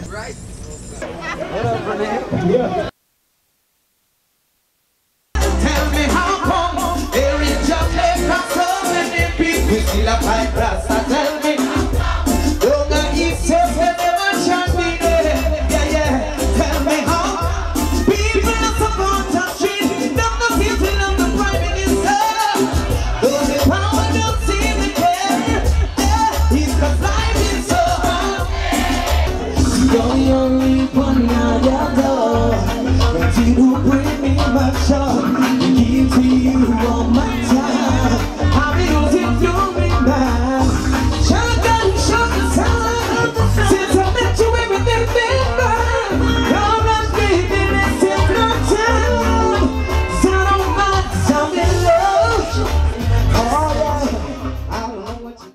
Right? What up, Renee? Yeah. Tell me how come there is just so many people still a fight class.